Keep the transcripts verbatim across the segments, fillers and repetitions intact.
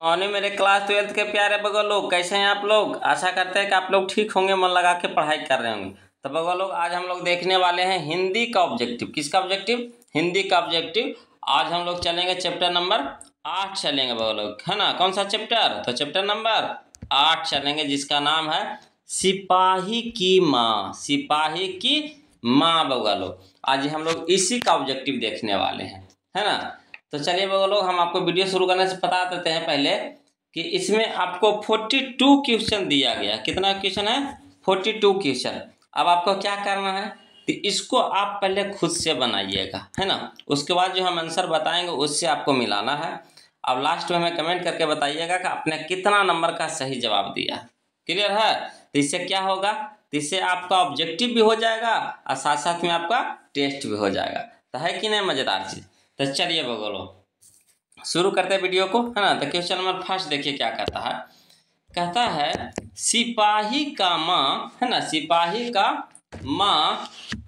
और मेरे class twelfth के प्यारे बगल लोग, कैसे हैं आप लोग। आशा करते हैं कि आप लोग ठीक होंगे, मन लगा के पढ़ाई कर रहे होंगे। तो बगल लोग, आज हम लोग देखने वाले हैं हिंदी का ऑब्जेक्टिव। किसका ऑब्जेक्टिव? हिंदी का ऑब्जेक्टिव। आज हम लोग चलेंगे चैप्टर नंबर आठ चलेंगे बगल लोग, है ना। कौन सा चैप्टर? तो चैप्टर नंबर आठ चलेंगे, जिसका नाम है सिपाही की माँ। सिपाही की माँ बगल लोग, आज हम लोग इसी का ऑब्जेक्टिव देखने वाले हैं, है ना। तो चलिए बगलो, हम आपको वीडियो शुरू करने से बता देते हैं पहले कि इसमें आपको बयालीस क्वेश्चन दिया गया। कितना क्वेश्चन है? बयालीस क्वेश्चन। अब आपको क्या करना है, तो इसको आप पहले खुद से बनाइएगा, है ना। उसके बाद जो हम आंसर बताएंगे उससे आपको मिलाना है। अब लास्ट में हमें कमेंट करके बताइएगा कि आपने कितना नंबर का सही जवाब दिया। क्लियर है? तो इससे क्या होगा, तो इससे आपका ऑब्जेक्टिव भी हो जाएगा और साथ साथ में आपका टेस्ट भी हो जाएगा। तो है कि नहीं मजेदार चीज। तो चलिए बगलो, शुरू करते हैं वीडियो को, है ना। तो क्वेश्चन नंबर फर्स्ट देखिए क्या कहता है। कहता है सिपाही का माँ, है ना, सिपाही का माँ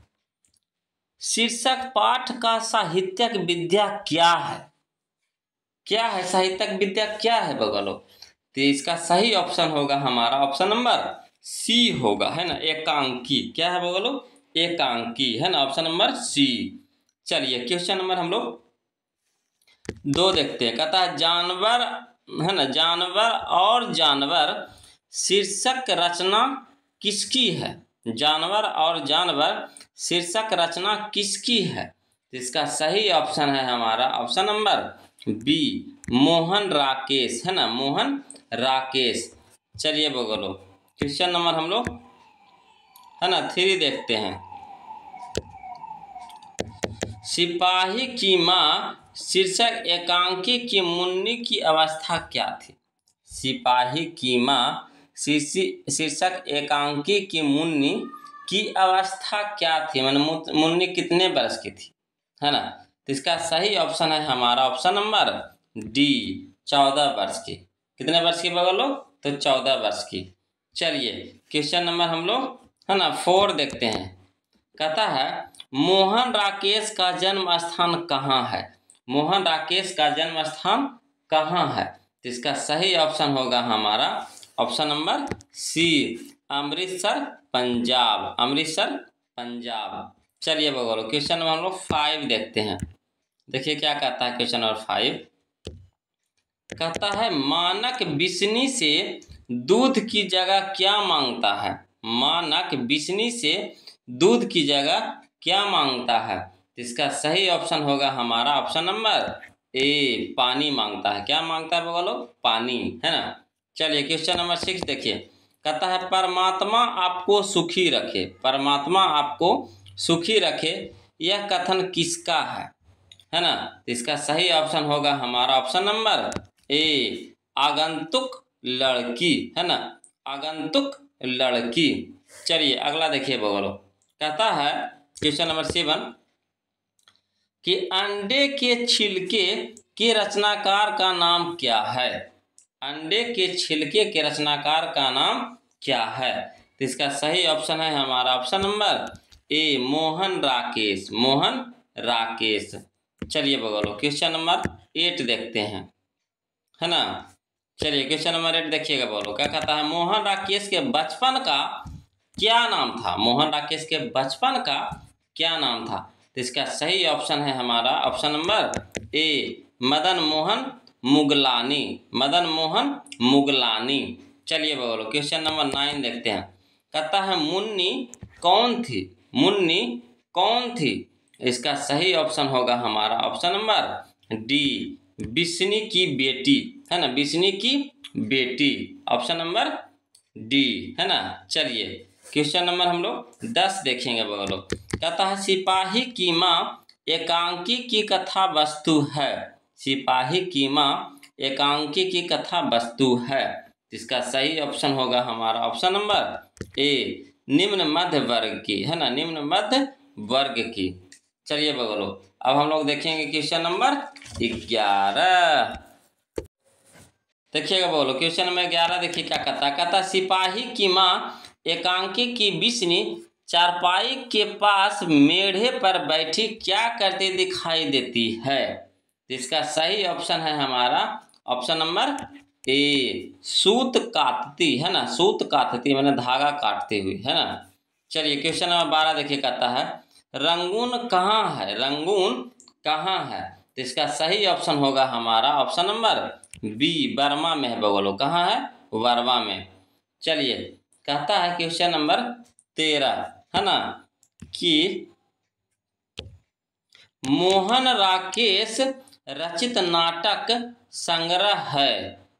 शीर्षक पाठ का साहित्यिक विद्या क्या है? क्या है साहित्यिक विद्या, क्या है बगलो? तो इसका सही ऑप्शन होगा हमारा ऑप्शन नंबर सी होगा, है ना, एकांकी। क्या है बगलो? एकांकी, है ना, ऑप्शन नंबर सी। चलिए क्वेश्चन नंबर हम लोग दो देखते हैं। कहता है जानवर, है ना, जानवर और जानवर शीर्षक रचना किसकी है? जानवर और जानवर शीर्षक रचना किसकी है? इसका सही ऑप्शन है हमारा option number B, Mohan Rakesh, है ना, मोहन राकेश। चलिए बगलो, क्वेश्चन नंबर हम लोग, है ना, थ्री देखते हैं। सिपाही की माँ शीर्षक एकांकी की मुन्नी की अवस्था क्या थी? सिपाही की माँ शीर्षक एकांकी की मुन्नी की अवस्था क्या थी, मतलब मुन्नी कितने वर्ष की थी, है ना। तो इसका सही ऑप्शन है हमारा ऑप्शन नंबर डी, चौदह वर्ष की। कितने वर्ष की बगल लोग? तो चौदह वर्ष की। चलिए क्वेश्चन नंबर हम लोग, है ना, फोर देखते हैं। कहता है मोहन राकेश का जन्म स्थान कहाँ है? मोहन राकेश का जन्म स्थान कहाँ है? तो इसका सही ऑप्शन होगा हमारा option number C, Amritsar Punjab. Amritsar Punjab. चलिए बगलो, क्वेश्चन नंबर हम लोग फाइव देखते हैं। देखिए क्या कहता है क्वेश्चन नंबर फाइव। कहता है मानक बिस्नी से दूध की जगह क्या मांगता है? मानक बिस्नी से दूध की जगह क्या मांगता है? तो इसका सही ऑप्शन होगा हमारा ऑप्शन नंबर ए, पानी मांगता है। क्या मांगता है बोलो? पानी, है ना। चलिए क्वेश्चन नंबर सिक्स देखिए। कहता है परमात्मा आपको सुखी रखे। परमात्मा आपको सुखी रखे, यह कथन किसका है? है ना। तो इसका सही ऑप्शन होगा हमारा ऑप्शन नंबर ए, आगंतुक लड़की, है ना, आगंतुक लड़की। चलिए अगला देखिए बगलो। कहता है क्वेश्चन नंबर सेवन कि अंडे के छिलके के रचनाकार का नाम क्या है? अंडे के छिलके के रचनाकार का नाम क्या है? तो इसका सही ऑप्शन है हमारा option number A, Mohan Rakesh. Mohan Rakesh. चलिए बगलो, क्वेश्चन नंबर एट देखते हैं, है ना। चलिए क्वेश्चन नंबर एट देखिएगा बोलो। क्या कहता है मोहन राकेश के बचपन का क्या नाम था? मोहन राकेश के बचपन का क्या नाम था? तो इसका सही ऑप्शन है हमारा option number A, Madan Mohan Muglani. Madan Mohan Muglani. चलिए बोलो, क्वेश्चन नंबर नाइन देखते हैं। कहता है मुन्नी कौन थी? मुन्नी कौन थी? इसका सही ऑप्शन होगा हमारा ऑप्शन नंबर डी, बिस्नी की बेटी, है ना, बिस्नी की बेटी। ऑप्शन नंबर डी, है ना। चलिए क्वेश्चन नंबर हम लोग दस देखेंगे बगलो। कहता है सिपाही की माँ एकांकी की कथा वस्तु है। सिपाही की माँ एकांकी की कथा वस्तु है। इसका सही ऑप्शन होगा हमारा ऑप्शन नंबर ए, निम्न मध्य वर्ग की, है ना, निम्न मध्य वर्ग की। चलिए बगलो, अब हम लोग देखेंगे क्वेश्चन नंबर ग्यारह। देखिएगा बोलो, क्वेश्चन नंबर ग्यारह देखिए क्या कहता है। कहता सिपाही की माँ एकांकी की बिस्नी चारपाई के पास मेढ़े पर बैठी क्या करती दिखाई देती है? इसका सही ऑप्शन है हमारा ऑप्शन नंबर ए सूत काटती, है ना, सूत काटती मैंने धागा काटते हुए, है ना। चलिए क्वेश्चन नंबर बारह देखिए, कहता है रंगून कहाँ है, रंगून कहाँ है। तो इसका सही ऑप्शन होगा हमारा ऑप्शन नंबर बी, बर्मा में है बगलो, कहाँ है, बर्मा में। चलिए कहता है क्वेश्चन नंबर तेरह, है ना, कि मोहन राकेश रचित नाटक संग्रह है,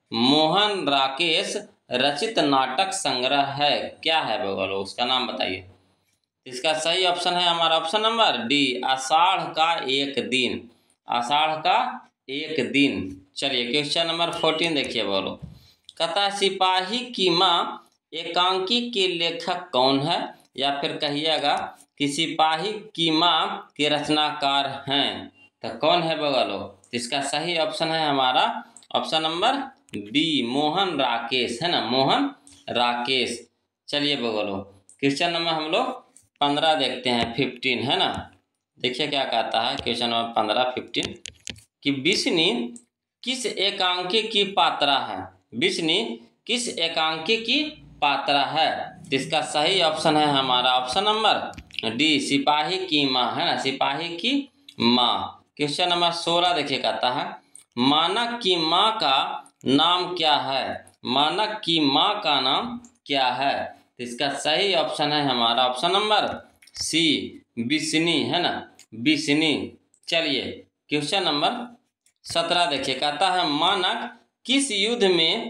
मोहन राकेश रचित नाटक संग्रह है, क्या है बगलो, उसका नाम बताइए। इसका सही ऑप्शन है हमारा ऑप्शन नंबर डी, आषाढ़ का एक दिन, आषाढ़ का एक दिन। चलिए क्वेश्चन नंबर फोर्टीन देखिए, बोलो कहता सिपाही की माँ एकांकी के लेखक कौन है, या फिर कहिएगा कि सिपाही की माँ के रचनाकार हैं, तो कौन है बगलो। इसका सही ऑप्शन है हमारा option number B, Mohan Rakesh, है ना, मोहन राकेश। चलिए बगलो क्वेश्चन नंबर हम लोग पंद्रह देखते हैं, फिफ्टीन, है ना। देखिए क्या कहता है क्वेश्चन नंबर पंद्रह फिफ्टीन, कि विष्णु किस एकांकी की पात्रा है, विष्णु किस एकांकी की पात्रा है। इसका सही ऑप्शन है हमारा ऑप्शन नंबर डी, सिपाही की माँ, है ना, सिपाही की माँ। क्वेश्चन नंबर सोलह देखिए, कहता है मानक की माँ का नाम क्या है, मानक की माँ का नाम क्या है। तो इसका सही ऑप्शन है हमारा ऑप्शन नंबर सी, विष्णु, है ना, विष्णु। चलिए क्वेश्चन नंबर सत्रह देखिए, कहता है मानक किस युद्ध में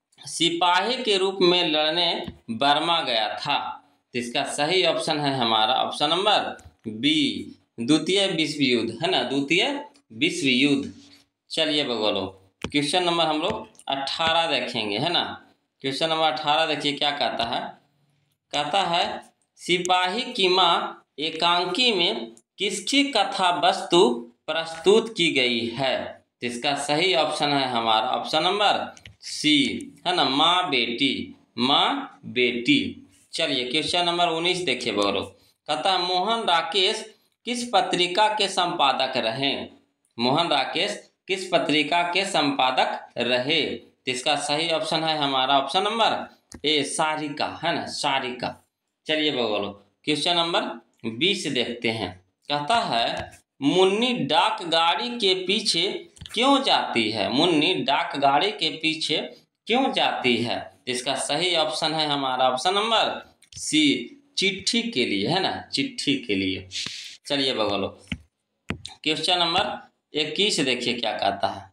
सिपाही के रूप में लड़ने बर्मा गया था। तो इसका सही ऑप्शन है हमारा ऑप्शन नंबर बी, द्वितीय विश्व युद्ध, है ना, द्वितीय विश्व युद्ध। चलिए बगलो क्वेश्चन नंबर हम लोग अट्ठारह देखेंगे, है ना। क्वेश्चन नंबर अट्ठारह देखिए क्या कहता है, कहता है सिपाही की माँ एकांकी में किसकी कथा वस्तु प्रस्तुत की गई है। तो इसका सही ऑप्शन है हमारा ऑप्शन नंबर सी, है ना, माँ बेटी, माँ बेटी। चलिए क्वेश्चन नंबर उन्नीस देखिए बगलो, कहता है मोहन राकेश किस पत्रिका के संपादक रहे, मोहन राकेश किस पत्रिका के संपादक रहे। तो इसका सही ऑप्शन है हमारा ऑप्शन नंबर ए, सारिका, है ना, सारिका। चलिए बगलो क्वेश्चन नंबर बीस देखते हैं, कहता है मुन्नी डाक गाड़ी के पीछे क्यों जाती है, मुन्नी डाक गाड़ी के पीछे क्यों जाती है। इसका सही ऑप्शन है हमारा ऑप्शन नंबर सी, चिट्ठी के लिए, है ना, चिट्ठी के लिए। चलिए बगलो क्वेश्चन नंबर इक्कीस देखिए क्या कहता है,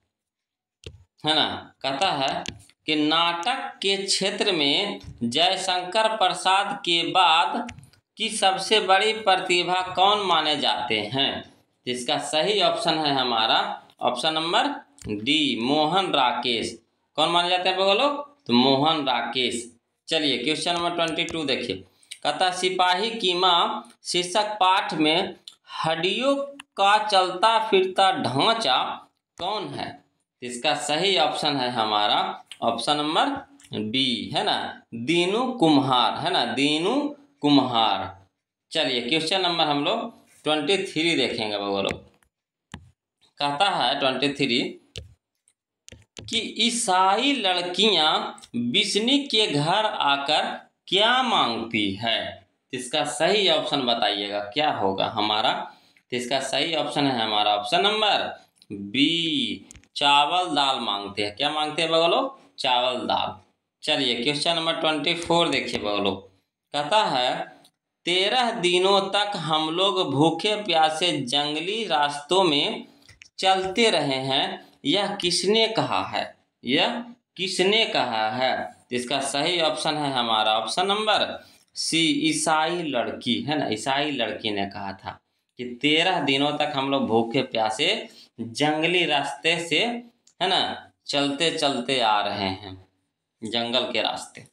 है ना, कहता है कि नाटक के क्षेत्र में जयशंकर प्रसाद के बाद की सबसे बड़ी प्रतिभा कौन माने जाते हैं। इसका सही ऑप्शन है हमारा option number D, Mohan Rakesh. कौन माने जाते हैं बोलो, तो मोहन राकेश। चलिए क्वेश्चन नंबर ट्वेंटी टू देखिए, कहता सिपाही की माँ शीर्षक पाठ में हड्डियों का चलता फिरता ढांचा कौन है। इसका सही ऑप्शन है हमारा ऑप्शन नंबर बी, है ना, दीनू कुम्हार, है ना, दीनू कुम्हार। चलिए क्वेश्चन नंबर हम लोग ट्वेंटी थ्री देखेंगे बगलो, कहता है ट्वेंटी थ्री कि ईसाई लड़कियां विष्णु के घर आकर क्या मांगती है। इसका सही ऑप्शन बताइएगा क्या होगा हमारा। तो इसका सही ऑप्शन है हमारा ऑप्शन नंबर बी, चावल दाल मांगते हैं। क्या मांगते हैं बगलो, चावल दाल। चलिए क्वेश्चन नंबर ट्वेंटी फोर देखिए बगलो, कहता है तेरह दिनों तक हम लोग भूखे प्यासे जंगली रास्तों में चलते रहे हैं, यह किसने कहा है, यह किसने कहा है। इसका सही ऑप्शन है हमारा ऑप्शन नंबर सी, ईसाई लड़की, है ना, ईसाई लड़की ने कहा था कि तेरह दिनों तक हम लोग भूखे प्यासे जंगली रास्ते से, है ना, चलते चलते आ रहे हैं, जंगल के रास्ते।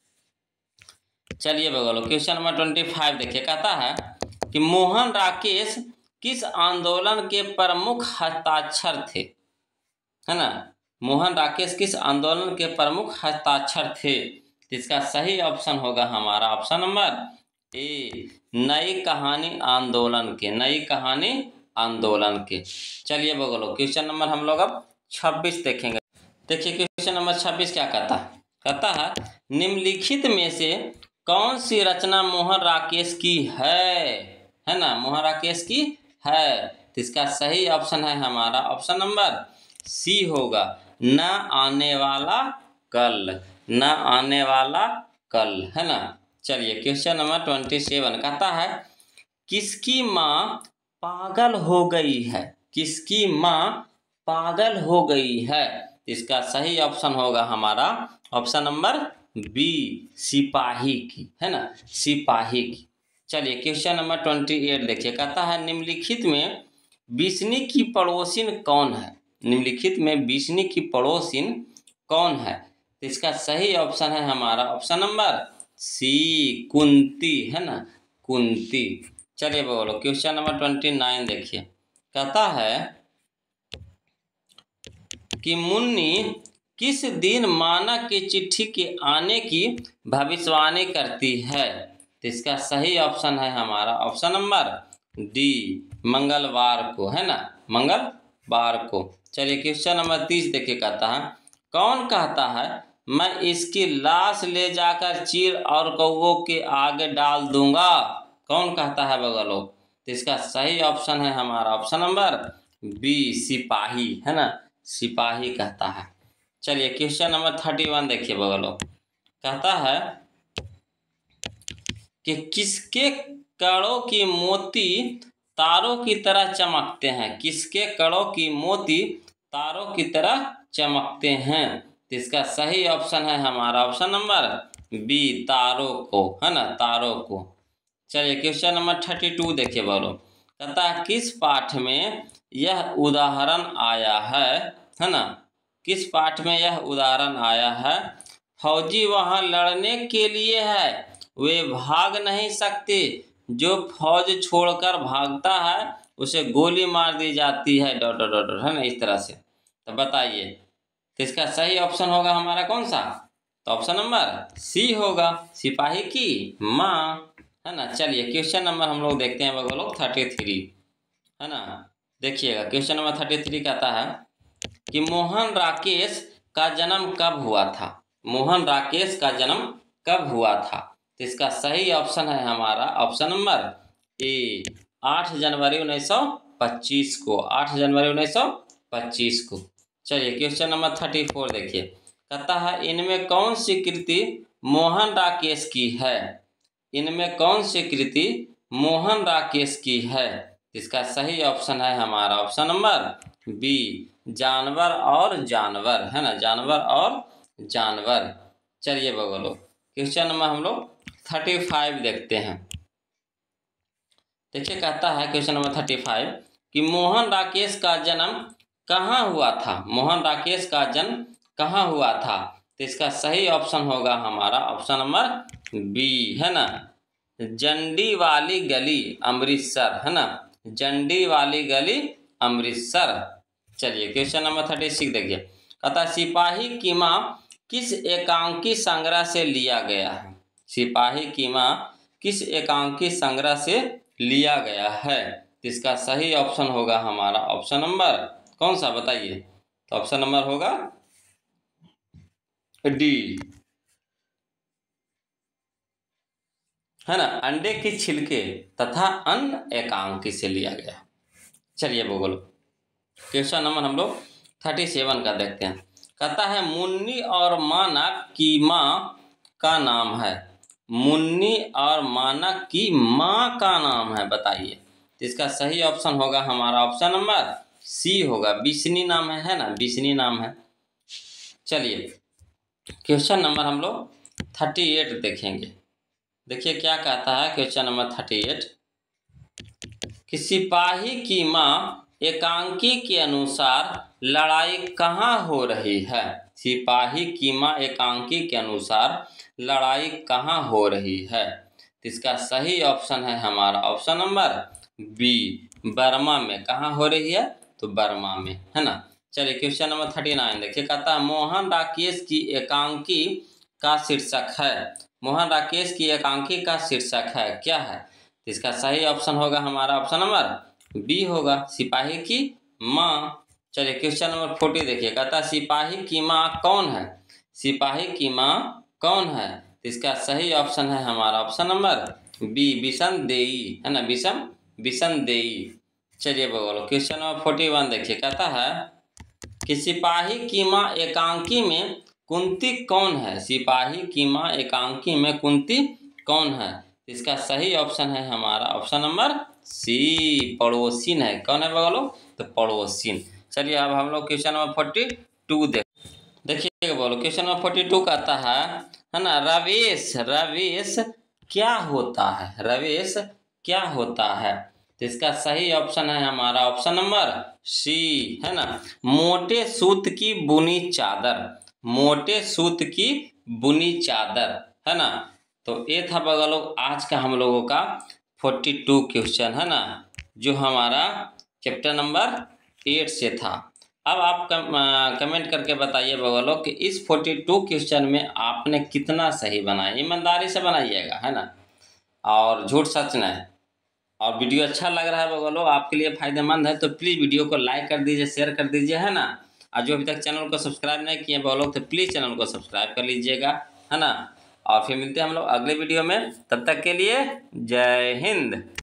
चलिए बगलो क्वेश्चन नंबर ट्वेंटी फाइव देखिए, कहता है कि मोहन राकेश किस आंदोलन के प्रमुख हस्ताक्षर थे, है ना, मोहन राकेश किस आंदोलन के प्रमुख हस्ताक्षर थे। इसका सही ऑप्शन होगा हमारा ऑप्शन नंबर ए, नई कहानी आंदोलन के, नई कहानी आंदोलन के। चलिए बगलो क्वेश्चन नंबर हम लोग अब छब्बीस देखेंगे। देखिए क्वेश्चन नंबर छब्बीस क्या कहता है, कहता है निम्नलिखित में से कौन सी रचना मोहन राकेश की है, है ना, मोहन राकेश की है। तो इसका सही ऑप्शन है हमारा ऑप्शन नंबर सी होगा, न आने वाला कल, न आने वाला कल, है ना। चलिए क्वेश्चन नंबर ट्वेंटी सेवन कहता है किसकी माँ पागल हो गई है, किसकी माँ पागल हो गई है। इसका सही ऑप्शन होगा हमारा ऑप्शन नंबर बी, सिपाही की, है ना, सिपाही की। चलिए क्वेश्चन नंबर ट्वेंटी एट देखिए, कहता है निम्नलिखित में बिस्नी की पड़ोसिन कौन है, निम्नलिखित में बिस्नी की पड़ोसिन कौन है। तो इसका सही ऑप्शन है हमारा ऑप्शन नंबर सी, कुंती, है ना, कुंती। चलिए बोलो क्वेश्चन नंबर ट्वेंटी नाइन देखिए, कहता है कि मुन्नी किस दिन मानक की चिट्ठी के आने की भविष्यवाणी करती है। तो इसका सही ऑप्शन है हमारा ऑप्शन नंबर डी, मंगलवार को, है ना, मंगलवार को। चलिए क्वेश्चन नंबर तीस देखिए, कहता है कौन कहता है मैं इसकी लाश ले जाकर चीर और कौवों के आगे डाल दूंगा, कौन कहता है बगलो। तो इसका सही ऑप्शन है हमारा ऑप्शन नंबर बी, सिपाही, है ना, सिपाही कहता है। चलिए क्वेश्चन नंबर थर्टी वन देखिए बगलो, कहता है कि किसके कड़ों की मोती तारों की तरह चमकते हैं, किसके कड़ों की मोती तारों की तरह चमकते हैं। तो इसका सही ऑप्शन है हमारा ऑप्शन नंबर बी, तारों को, है ना, तारों को। चलिए क्वेश्चन नंबर थर्टी टू देखिए बोलो, कहता है किस पाठ में यह उदाहरण आया है, है ना, किस पाठ में यह उदाहरण आया है। फौजी वहां लड़ने के लिए है, वे भाग नहीं सकते, जो फौज छोड़कर भागता है उसे गोली मार दी जाती है, डॉट डॉट डॉट, है ना, इस तरह से। तो बताइए तो इसका सही ऑप्शन होगा हमारा कौन सा, तो ऑप्शन नंबर सी होगा, सिपाही की माँ, है ना। चलिए क्वेश्चन नंबर हम लोग देखते हैं बगल लोग थर्टी थ्री, है ना। देखिएगा क्वेश्चन नंबर थर्टी थ्री कहता है कि मोहन राकेश का जन्म कब हुआ था, मोहन राकेश का जन्म कब हुआ था। तो इसका सही ऑप्शन है हमारा ऑप्शन नंबर ए, आठ जनवरी उन्नीस सौ पच्चीस को, आठ जनवरी उन्नीस सौ पच्चीस को। चलिए क्वेश्चन नंबर थर्टी फोर देखिए, कहता है इनमें कौन सी कृति मोहन राकेश की है, इनमें कौन सी कृति मोहन राकेश की है। इसका सही ऑप्शन है हमारा ऑप्शन नंबर बी, जानवर और जानवर, है ना, जानवर और जानवर। चलिए बगलो क्वेश्चन नंबर हम लोग थर्टी फाइव देखते हैं। देखिए कहता है क्वेश्चन नंबर थर्टी फाइव कि मोहन राकेश का जन्म कहाँ हुआ था, मोहन राकेश का जन्म कहाँ हुआ था। तो इसका सही ऑप्शन होगा हमारा ऑप्शन नंबर बी, है ना, जंडी वाली गली अमृतसर, है ना, जंडी वाली गली अमृतसर। चलिए क्वेश्चन नंबर थर्टी सिक्स देखिए, कहता सिपाही की माँ किस एकांकी संग्रह से लिया गया है, सिपाही की माँ किस एकांकी संग्रह से लिया गया है। इसका सही ऑप्शन होगा हमारा ऑप्शन नंबर कौन सा बताइए, तो ऑप्शन नंबर होगा डी, है ना, अंडे की छिलके तथा अन्न एकांकी से लिया गया। चलिए बोलो क्वेश्चन नंबर हम लोग थर्टी सेवन का देखते हैं, कहता है मुन्नी और मानक की माँ का नाम है, मुन्नी और मानक की माँ का नाम है, बताइए। तो इसका सही ऑप्शन होगा हमारा ऑप्शन नंबर सी होगा, बिस्नी नाम है, है ना, बिस्नी नाम है। चलिए क्वेश्चन नंबर हम लोग थर्टी एट देखेंगे। देखिए क्या कहता है क्वेश्चन नंबर थर्टी एट कि सिपाही की माँ एकांकी के अनुसार लड़ाई कहाँ हो रही है, सिपाही की माँ एकांकी के अनुसार लड़ाई कहाँ हो रही है। तो इसका सही ऑप्शन है हमारा ऑप्शन नंबर बी, बर्मा में, कहाँ हो रही है, तो बर्मा में, है ना। चलिए क्वेश्चन नंबर थर्टी नाइन देखिए, कहता है मोहन राकेश की एकांकी का शीर्षक है, मोहन राकेश की एकांकी का शीर्षक है क्या है। तो इसका सही ऑप्शन होगा हमारा ऑप्शन नंबर बी होगा, सिपाही की माँ। चलिए क्वेश्चन नंबर फोर्टी देखिए, कहता है सिपाही की माँ कौन है? सिपाही की माँ कौन है? तो इसका सही ऑप्शन है हमारा ऑप्शन नंबर बी, विषम देई, है ना, विषम विषम देई। चलिए बोलो क्वेश्चन नंबर फोर्टी वन देखिए, कहता है कि सिपाही की माँ एकांकी में कुंती कौन है? सिपाही की माँ एकांकी में कुंती कौन है? इसका सही ऑप्शन है हमारा ऑप्शन नंबर सी, पड़ोसिन है। कौन है बोलो? तो पड़ोसिन। चलिए अब हम लोग क्वेश्चन नंबर फोर्टी टू देख देखिए बोलो क्वेश्चन नंबर फोर्टी टू कहता है है ना, रवेश रवेश क्या होता है? रवेश क्या होता है? तो इसका सही ऑप्शन है हमारा ऑप्शन नंबर सी, है ना, मोटे सूत की बुनी चादर, मोटे सूत की बुनी चादर, है ना। तो ये था बगलो आज का हम लोगों का फोर्टी टू क्वेश्चन, है ना, जो हमारा चैप्टर नंबर एट से था। अब आप कम, आ, कमेंट करके बताइए बगलो कि इस फोर्टी टू क्वेश्चन में आपने कितना सही बनाया। ईमानदारी से बनाइएगा, है ना, और झूठ सच नहीं। और वीडियो अच्छा लग रहा है बगलो, आपके लिए फायदेमंद है तो प्लीज़ वीडियो को लाइक कर दीजिए, शेयर कर दीजिए, है ना। और जो अभी तक चैनल को सब्सक्राइब नहीं किए बगलो तो प्लीज़ चैनल को सब्सक्राइब कर लीजिएगा, है ना। और फिर मिलते हैं हम लोग अगले वीडियो में, तब तक के लिए जय हिंद।